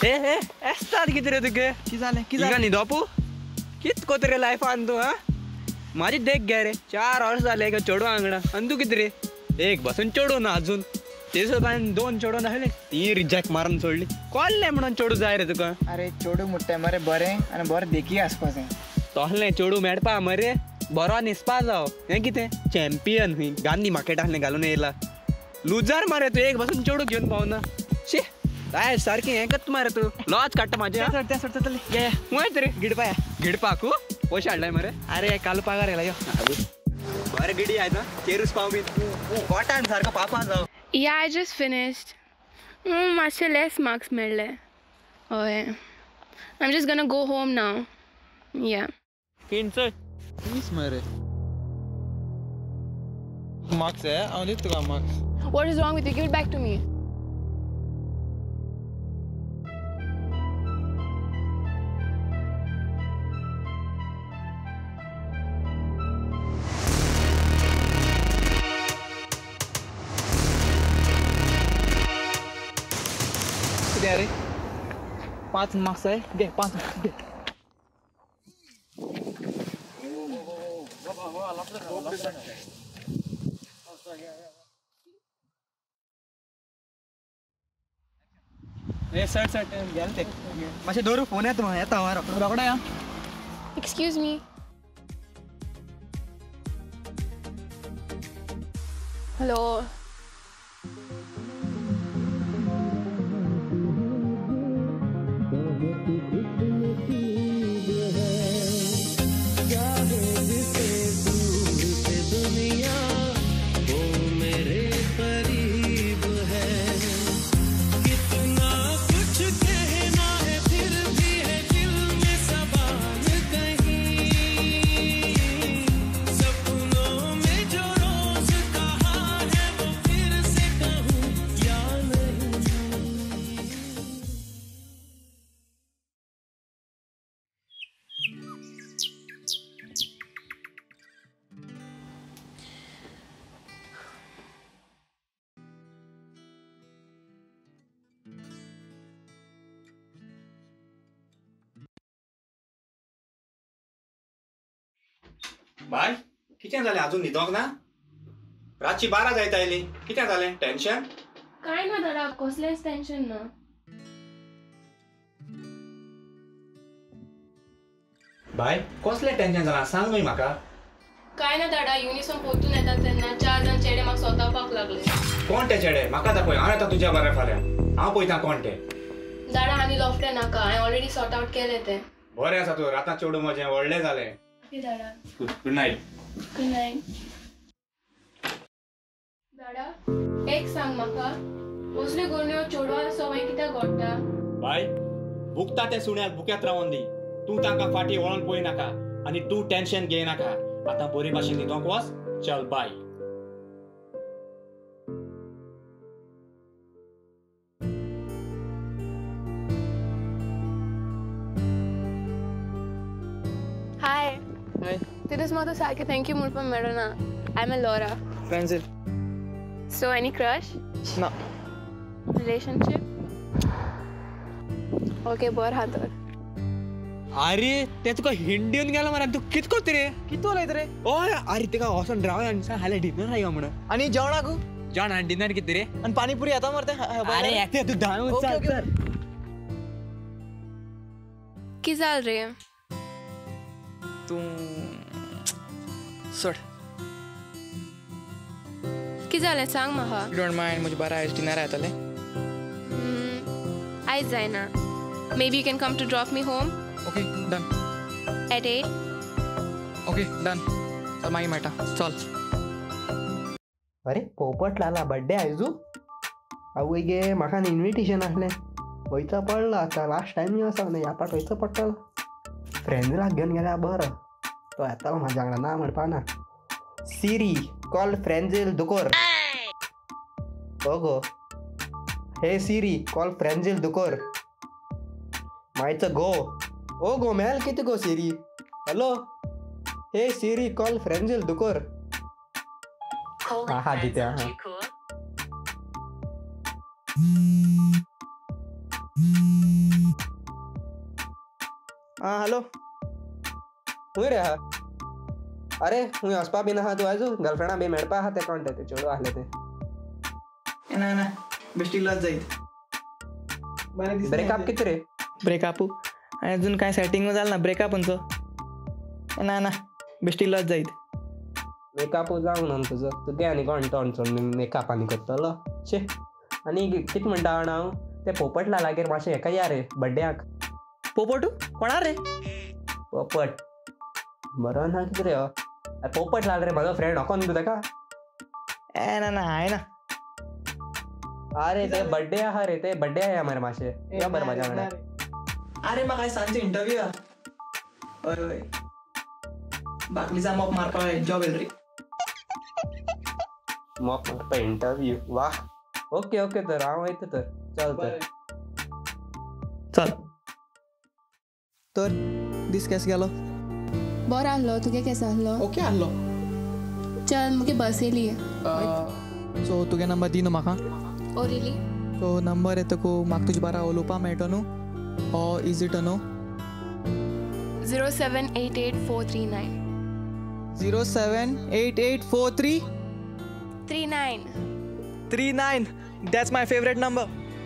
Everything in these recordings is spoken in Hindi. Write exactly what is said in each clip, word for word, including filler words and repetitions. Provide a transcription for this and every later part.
ए ए एस्ताद किती रे तुगे की जालें की इगा जालें न्ही दोपू कित कोत रे लायफ आन तू हा माझी देख घे रे चार वर्ष जाले का चेडू आंगडा आनी तू किती रे एक बसून चेडू ना अजून ते सुद्धा दोन चेडू नाहले ती रिजेक्ट मारून सोडली कोल्ले म्हणून चेडू जाय रे तुका अरे चेडू म्हणटा मरे बरें आनी बरें देखी आसपाचें तोहलें चेडू मेळपा मरे बरो निसपा जाव हें कितें चॅम्पियन हुई गांधी मार्केट आहलें घालून येयला लुजार मरे तू एक बसून चेडू घेवन पावना शी काय सारकी हें करता मरे तू लॉज काडटा म्हाजे त्या सोडटा ये वयत रे गिडपाया गिडपाकू पयशे हाडलाय मरे अरे काल पगार येयला यो बरें गिडी आयता तेरूस पाव बी कोटान सारको पापा जाव Yeah, I just finished. Mm, मातशे less marks मेळ्ळे. हय. I'm just gonna go home now. Yeah. किन चल. प्लीज मरे. मार्क्स आहे हांव दिता तुका marks. What is wrong with you? Give it back to me. अरे पाच मार्क्स आहे घे पाच घे ए सर सर गेल ते मातशें दवरू फोन येता येता हांव रोकडा या Excuse me. Hello. बाय कितें जालें अजून न्हिदोंक ना रातची बारा जायत आयली कितें जालें टेन्शन काय ना दादा कसलेंच टेन्शन ना बाय कसलें टेन्शन जालां सांग न्हय म्हाका काय ना दादा युनिफॉर्म पोतून येतात तेन्ना चार जाण चेडे म्हाका सोदपाक लागले कोण ते चेडे म्हाका दाखय हांव येता तुज्या बरें फाल्यां हांव पळयतां कोण ते दादा आनी लॉफ्टे नाका हांवें ऑलरेडी सॉर्ट आउट केलें तें बरें आसा तूं रातां चेडू म्हजें व्हडलें जालें ओके दादा गुड नायट गुड नायट दादा एक सांग म्हाका असल्यो गुन्यो चेडवां सवय कित्याक घडटा बाय भुकता ते सुण्याक बुक्यात रावोन दी तूं तांकां फाटीं वळोन पळय नाका आनी तूं टेन्शन घेय नाका आतां बरे भाशेन न्हिदोंक वच चल बाय हाय तितूस म्हाका सारकें थँक्यू म्हणपाक मेळना I am a Laura pencil so any crush ना रिलेशनशीप ओके बरें हा तर अरे ते तुका हिंट दिवन गेलो मरे तू कित कोत रे कितू उलयत रे ओय अरे तिका वचोन राव आनी सांग हाल्या डिनर आया म्हणून आनी जेवणाक जाण आनी डिनर कितें रे आनी पाणीपुरी येता मरे अरे येते तू धांव ओके, ओके. चल की जाल रे तूं सोड की जालें सांग म्हाका डोंट मायंड म्हजे बारा आयज डिनर येतले आयज जायना maybe you can come to drop me home okay done eight eight okay done चल मागीर मेळटा चल अरे पोपट लाला बर्थडे आयजू आवय गे म्हाका इन्विटेशन आसलें वयचा पडला आतां लास्ट टायम आसा न्ही ह्या पाट वयचो पडटलो फ्रेंड्साक घेवन गेल्यार बरो तो येतालो म्हाज्या वांगडा ना म्हणपा ना सिरी कॉल फ्रेंजिल दुकोर हो गो हे सिरी कॉल फ्रेंजिल दुकोर मायचं गो ओ गो मेल कितें गो सिरी हॅलो हे सिरी कॉल फ्रेंजिल दुकोर हा जित्या हा आं हॅलो खूंय रे आहा अरे खूंय वचपा बीन आहा तूं आयजू गर्लफ्रेंडा बी मेळपा आहा ते कोण ते चेडूं आहले ते ना ना बेश्टी लज जायत बरें दिसता ब्रेकअप कितें रे ब्रेकअप अजून काय सेटिंग जालें ना ब्रेकअपांचो ना ना बेश्टी लज जायत मेकअप जावंक ना तुजो तुगे आनी कोण तोंड चोड मेकअप आनी करतलो शे आनी कितें म्हणटा हांव ते पोपट लालागेर मातशें हेका या रे बड्ड्याक पोपटू कोणा रे पोपट बरो ना कितें रे हो पोपट लाल रे म्हाजो फ्रेंड हकोन तूं ताका ए ना ना हाय ना अरे ते बड्डे आहा रे ते बड्डे आया मरे मातशें या बरें म्हाज्या वांगडा अरे म्हाका आयज सांजचो इंटरव्यू हा हय हय बाटलीचा मॉप मारपा जॉब येल रे मॉप मारपा इंटरव्यू वा ओके ओके तर हांव वयता तर चल तर चल तर दीस केस गेलो बरो आहलो तुगे केसो आहलो ओके आहलो चल मुगे बस येयली सो तुगे नंबर दी न्हू म्हाका ओ रिली सो नंबर येता को म्हाका तुजे बारा उलोवपा मेळटो न्हू ऑर इज इट न्हू zero seven eight eight four three nine zero seven eight eight four three three nine three nine that's my favourite number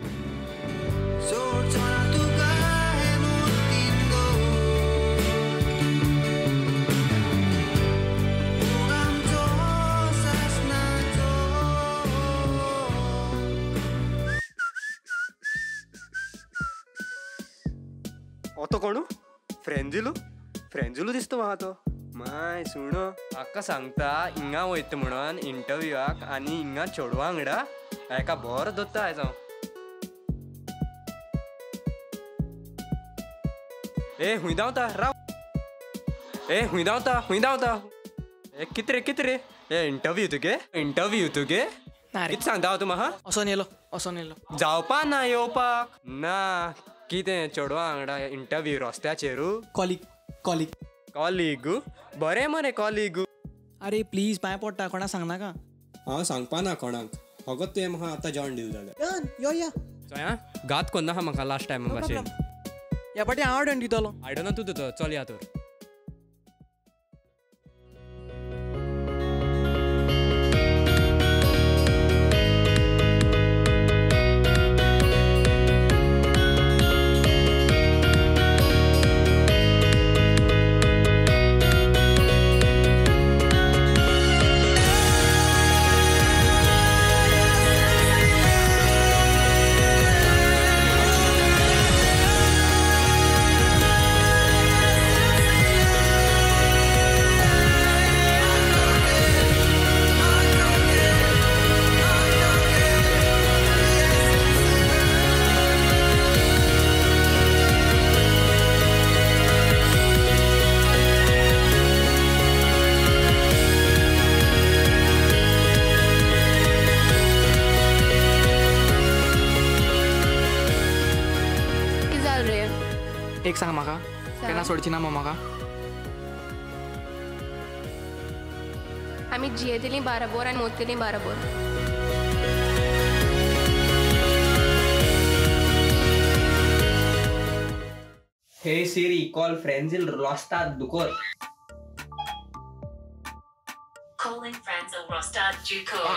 तो कोणू फ्रेंजिलू फ्रेंजिलू दिसतो म्हाका तो माय सुणो म्हाका सांगता हिंगा वयता म्हणून इंटरव्यूआक आनी हिंगा चेडवा वांगडा हेका बरो दोत्ता आयज हांव ए हुंय धांवता राव ए हुंय धांवता हुंय धांवता ए कितें रे कितें रे ए इंटरव्यू तुगे इंटरव्यू तुगे ना रे कितें सांगता तूं म्हाका असो येलो असो येलो जावपा ना येवपाक ना कितें चेडवा वांगडा इंटरव्यू रस्त्याचेरू कॉलीग कॉलीग कॉलीग बरें मरे कॉलीग अरे प्लीज पांय पडटा कोणाक सांगनाका हांव सांगपा ना कोणाक फकत तुवें म्हाका आतां जॉइन दिल जाल्यार यो या चोया घात कोन्ना हा म्हाका लास्ट टायमा भाशेन ह्या फाटी हांव डन दितलो आयडोना तूं तो चल या तर एक सांग म्हाका केन्ना सोडची ना मग म्हाका आमी जियेतली बाराबोर आनी मोतली बाराबोर हे सिरी कॉल फ्रेंजिल रॉस्टाद दुकोर Calling Franzel Rostad Dukor.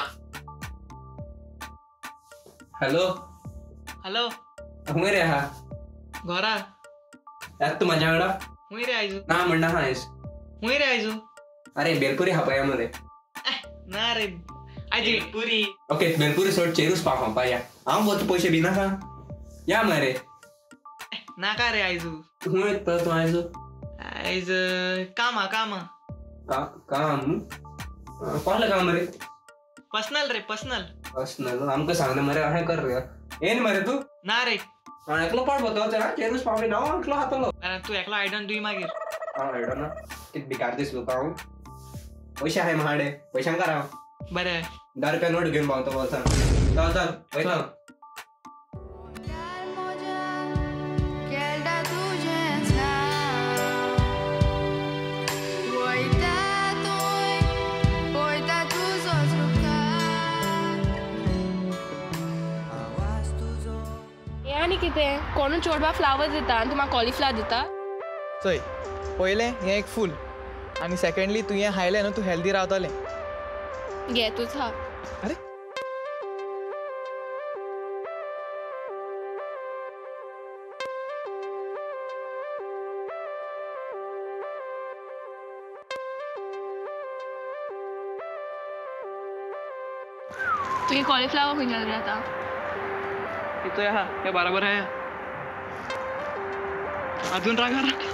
Hello hello हुंय रे आहा घरा यात तू म्हाज्या वांगडा हुंय रे आयजू ना म्हणना हा आयज हुंय रे आयजू अरे बेलपुरी हापया मरे ना रे आयज पुरी ओके बेलपुरी सोड चेरूस पाव खावपा या हांव वता पयशे बिना का या मरे नाका रे आयजू हुंय येता तूं आयज आयज कामा कामा का काम कसलें काम मरे पर्सनल रे पर्सनल पर्सनल आमकां सांगना मरे अशें कर रे येन मरे तूं ना रे हांव एकलो पाड वता चेरूस पाव बी हांव एकलो खातलो तू एकलो आयडन तुय मागीर हांव हेडो ना कितें बिकार दिसलो का हांव पयशे आहाय म्हाडे पयशांक हांव बरें धा रुपया नोट घेवन पावतो बोल्सान चल चल वयता आनी कितें कोणू चोडवा फ्लावर दिता आनी तूं म्हाका कॉलीफ्लावर दिता चोय पयलें हें एक फूल आनी सेकंडली तूं हें खायलें न्हू तूं हेल्दी रावतलें. घे तूच हा अरे तुझे कॉलीफ्लावर खंय गेलें आतां तिथं हा हे बराबर आहे अजून रागा रागा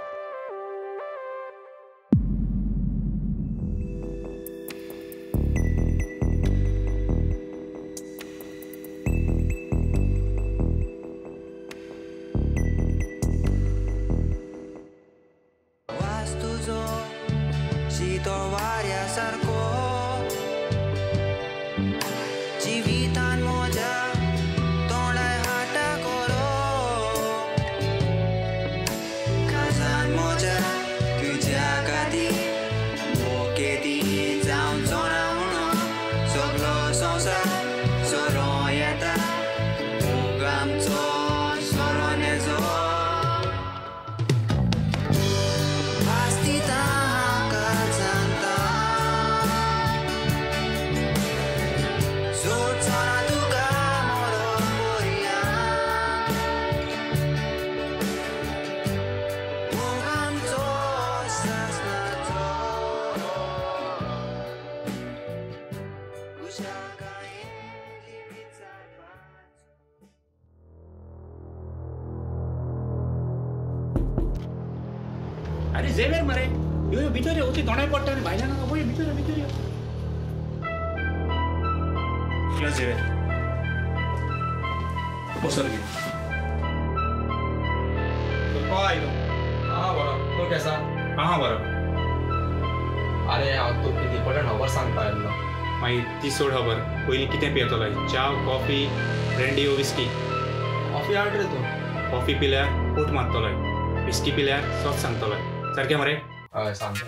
अरे जेवेर मरे यो भितर होती दोनाय पडटा आनी भायल्यान नाका पळय भितर भितर यो यो जेवेर बसर घे तो आयलो हां बरो तूं केसा हां बरो अरे हांव तुका कितें इम्पॉर्टंट खबर सांगपा आयल्लो मागीर ती सोड खबर पयलीं कितें पियेतलो च्या कॉफी ब्रँडी ओ विस्की कॉफी हाड रे तूं कॉफी पिल्यार पोट मारतलोय विस्की पिल्यार सोत सांगतलोय सारकें मरे हय सांगता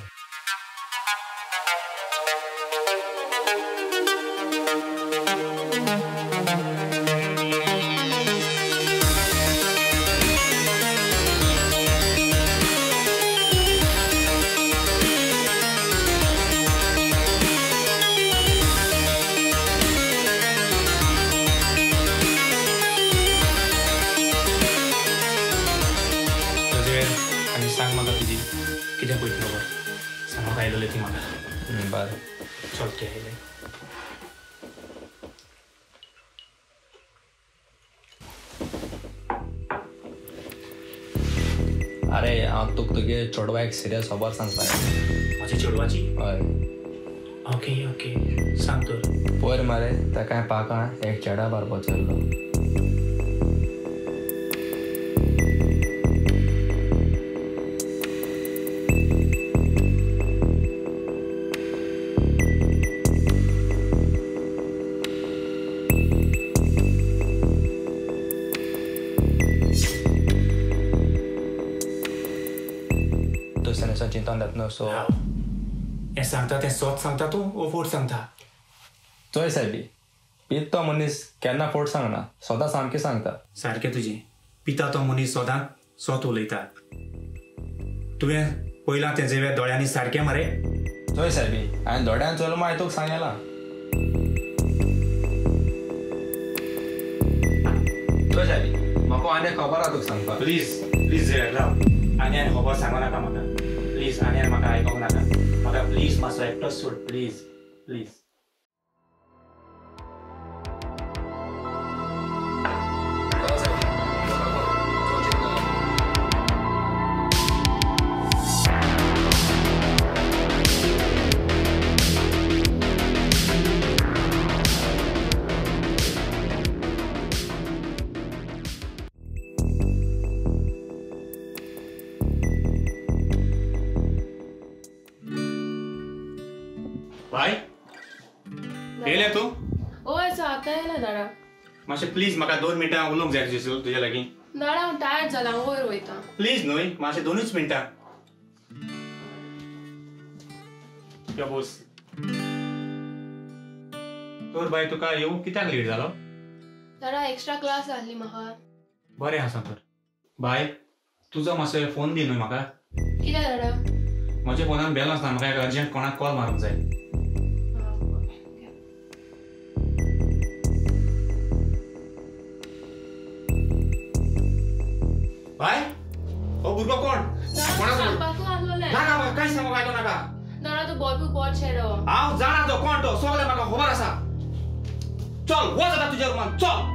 आनी सांग म्हाका तुजी कितें पळयत खबर सांग म्हाका आयलोलें ती म्हाका बरें चल के आयलें अरे हांव तुका तुगे चेडवा एक सिरियस खबर सांगता म्हाज्या चेडवाची हय ओके ओके सांग तर पयर मरे ताका पाका एक चेडा बारबो चल्लो दुसऱ्याचो चिंतन येत न्हू सो हें सांगता तें सोत सांगता तूं ओ फोट सांगता चोय सायबी पीत तो मनीस केन्ना फोट सांगना सदां सामकें सांगता सारकें तुजें पिता तो मनीस सदांच सोत उलयता तुवें पयलां तें जेव्या दोळ्यांनी सारकें मरे चोय सायबी हांवें दोड्यान चोल मागीर तुका सांगलां चोय सायबी म्हाका आनी खबर आहा तुका सांगपा प्लीज प्लीज जेव्या राव आनी आनी खबर सांगो नाका म्हाका प्लीज आनी आनी म्हाका आयकोंक नाका म्हाका प्लीज मातसो एकटोच सोड प्लीज प्लीज बाय येयले तूं ओय सो आतां येयला दाडा मातशें प्लीज म्हाका दोन मिनटां उलोवंक जाय तुजे तुजे लागीं दाडा हांव टायर्ड जाला हांव वयर वयता प्लीज न्हय मातशें दोनूच मिनटां यो बोस तर बाय तुका येवंक कित्याक लेट जालो दाडा एक्स्ट्रा क्लास आहली म्हाका बरें आसा तर. बाय तुजो मातसो फोन दी न्हू म्हाका. कितें दादा? म्हज्या फोनान बॅलन्स ना, म्हाका एक अर्जंट कोणाक कॉल मारूंक जाय. बाय हो भुरगो कोण? सांगपाकू आसलोलें. नाका म्हाका कांयच सांगूंक आयको नाका. दादा तूं बोयपूय बोट शेडो. हांव जाणा तो कोण तो, सगळें म्हाका खबर आसा. चल वच आतां तुज्या रुमान चल.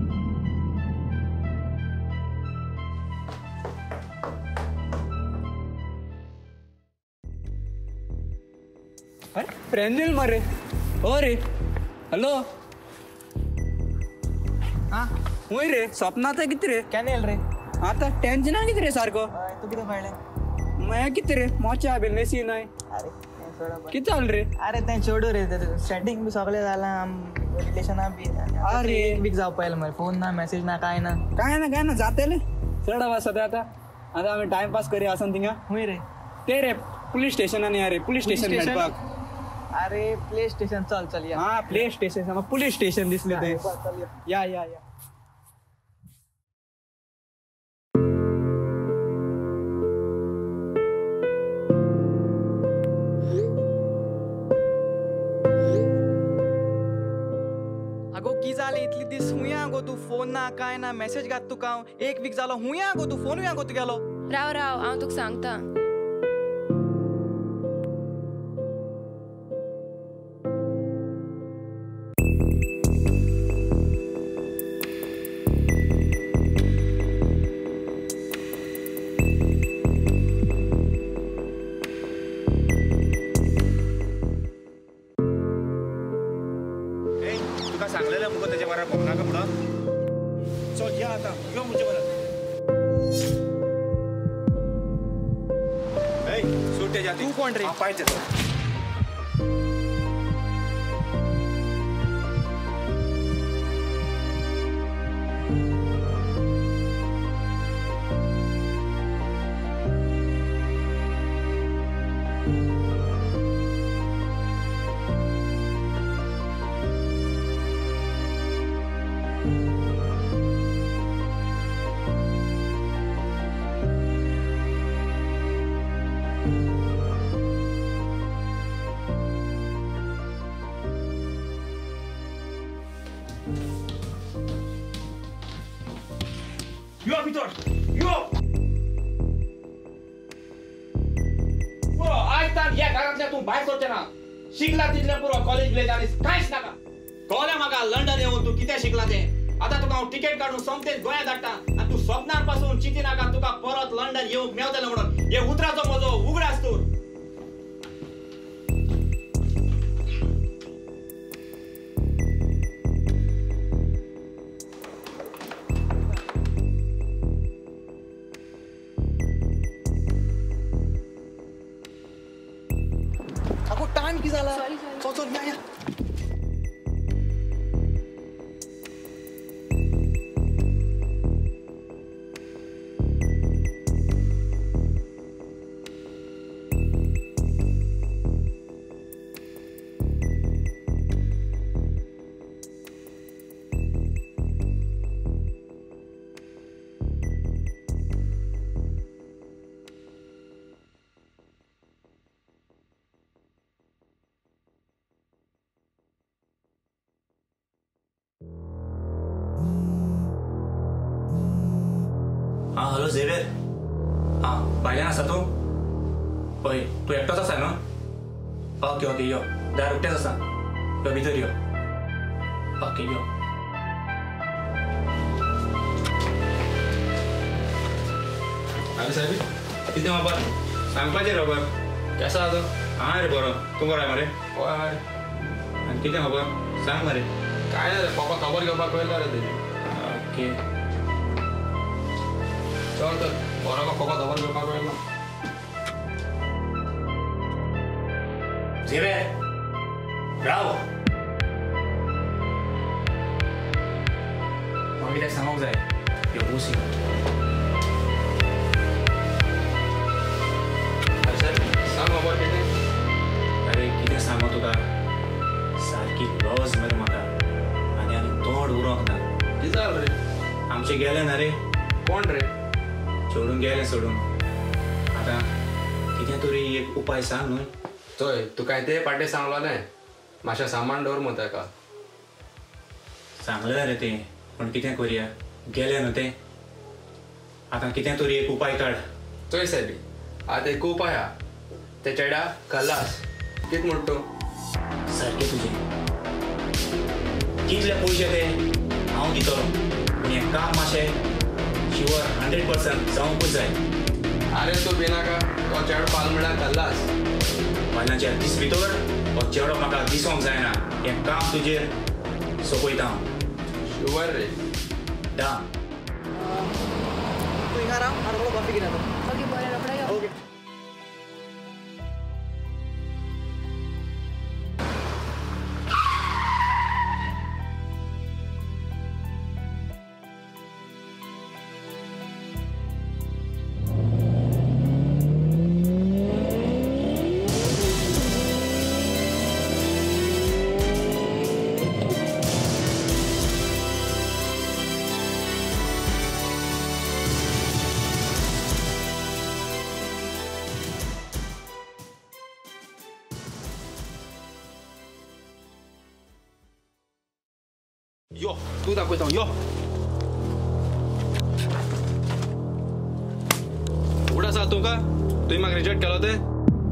अरे फ्रेंड येईल मरे. हो रे हॅलो. हा होय रे स्वप्नात किती रे केन्ना येल रे? आता टेन्शना किती रे सारको. तू कितें कळ्ळें? मागीर किती रे मोच्या बिलनेसी नाही अरे तें सोड बाबा. किती चाल रे. अरे तें चेडू रे स्टार्टींग बी सगळें जालां रिलेशना बी. अरे. एक वीक जावपा येयलें मरे. फोन ना मेसेज ना काय ना. काय ना काय ना जातेले चढ आवाज सध्या आता. आता आम्ही टाइमपास करी आसन थिंगा. हुंय रे. ते रे पुलीस स्टेशनान या रे. Police station station? मेळपाक. अरे प्ले स्टेशन चल चल या. हा प्ले स्टेशन पुलीस स्टेशन दिसले ते. चल या या. या या. आगो की जालें इतली दीस हुंया गो तू. फोन ना काय ना मेसेज घात तुका हांव. एक वीक जालो हुंया गो तू. फोन हुंया गो तुगेलो. राव राव हांव तुका सांगता. तुका सांगलेलें मुगो तेच्या बरोबर भोंवनाका म्हणून. चल या आता यो म्हजे बरोबर. ए सूट तेच्या. तू कोण रे? हांव पायत येता. यो भितर यो. पुरो आज तान ह्या घरांतल्या तूं भायर सरचें ना. शिकला तितलें पुरो कॉलेज बिलेज आनी कांयच नाका. कळ्ळें म्हाका लंडन येवन तूं कितें शिकला तें. आतां तुका हांव तिकेट काडून सोमतेच गोंयांत धाडटा आनी तूं स्वप्नार पासून चिंती नाका तुका परत लंडन येवंक मेवतलें म्हणून. हे उतराचो म्हजो उगडास तूर. आगो टाइम की जाला. Sorry, sorry. चल चल या या. हां हॅलो झेवियर. हां भायल्यान आसा तूं? हय तूं एकटोच आसा न्हू? ओके ओके यो दार उक्तेच आसा. यो भितर यो. ओके यो. अरे साहेब कितें खबर? सांगपाचें रे खबर. केसो आसा? हां रे बरो. तूं बरो आहे मरे? हय. आनी कितें खबर? सांग मरे. काय ना रे पप्पा खबर घेवपाक पयला रे तेणी. ओके चल तर बरो पप्पा खबर घेवपाक पयला. झेवियर राव. म्हाका कितें सांगूंक जाय. यो बुसी. अरे सर सांग खबर कितें? अरे कितें सांगू तुका. सारकी लॉज मरे म्हाका आनी आनी तोंड उरोंक ना. कितें जालें रे? आमचे गेले ना रे कोण रे? सोडून गेले सोडून आता कितें तरी एक उपाय सांग न्हू. चोय तू काय ते पाटे सांगलो नाही मातशें सामान दवर मग ताका. सांगलें रे तें पूण कितें करुया गेले न्हू तें. आतां कितें तरी एक उपाय काड. चोय सायबी आतां एक उपाय हा ते चेड्या खल्लास कित म्हणटा तूं? सारकें तुजें. कितले पयशे ते हांव दितलो पूण हें काम मातशें शुअर हंड्रेड पर्संट जावंकूच जाय. अरे तू भिनाका तो चेडो पाल म्हळ्यार खल्लास. फाल्याच्या दीस भितर हो चेडो म्हाका दिसोंक जायना. हें काम तुजेर सोंपयता हांव. शुवर रे. डन. तू हिंगा राव हांव रोखडो कॉफी घेवन येता. ओके बरें रोखडो यो. ओके. यो तू दाखयता यो. उगड आसा तुका तुवें म्हाका रिजेक्ट केलो ते.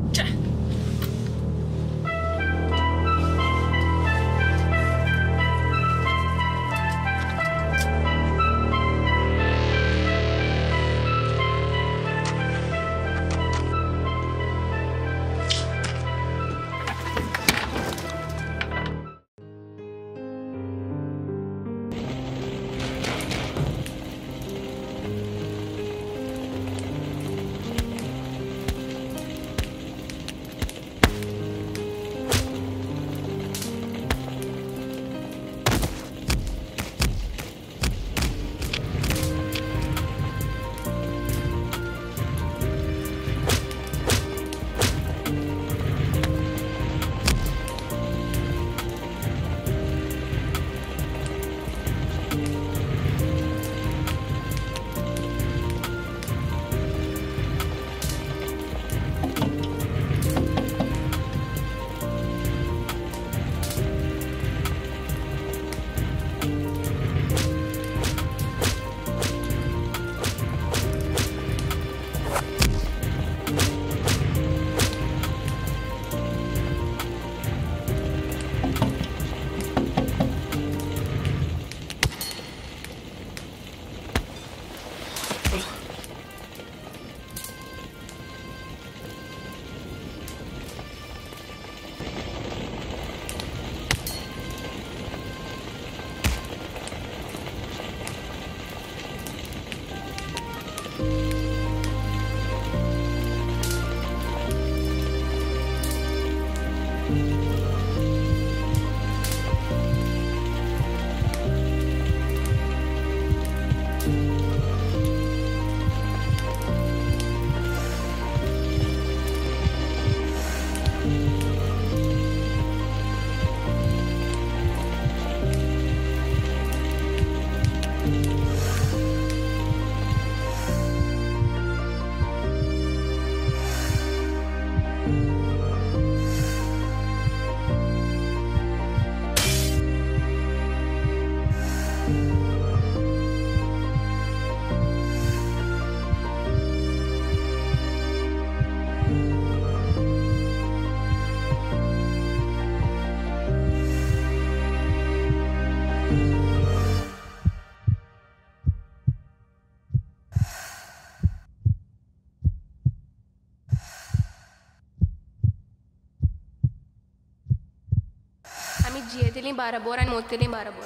आमी जियेतलीं बाराबोर आनी मोतलीं बाराबोर.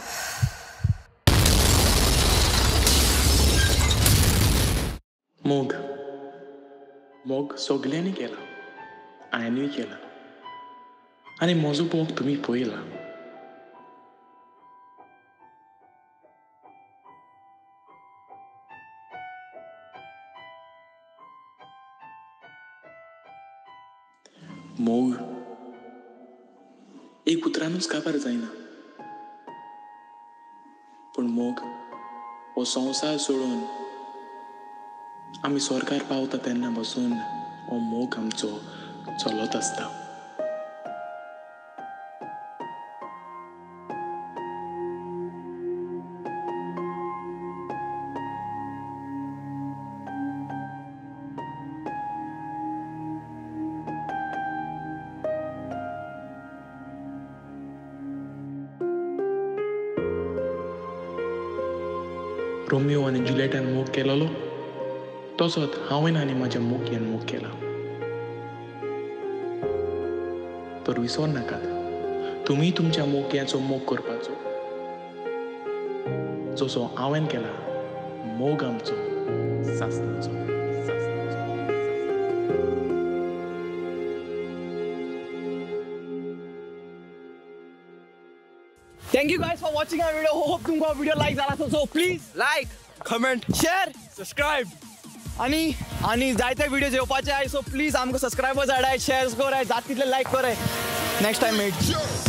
मोग मोग सगल्यांनी केला हांवेंय केला आनी म्हजो मोग तुमी पळयला. मोग एक उतरानूच काबार जायना पूण मोग हो संवसार सोडून आमी सरकार पावता तेन्ना बसून हो मोग आमचो चलत आसता. रोमियो आनी जुलियटान मोग केलेलो तसोच हांवें आनी म्हाज्या मोगयान मोग केला. तर विसर नाकात, तुमी तुमच्या मोगयाचो मोग करपाचो जसो हांवें केला. मोग आमचो सासणाचो. Thank you guys for watching our video. Hope तुमको video like झाला असेल. So please like, comment, share, subscribe. आणि आणि जायते व्हिडिओ येवपाचे आहे. सो प्लीज आमकां सबस्क्रायबर्स हाडाय, शेअर्स कराय, जात तितले लायक कराय. Next time met.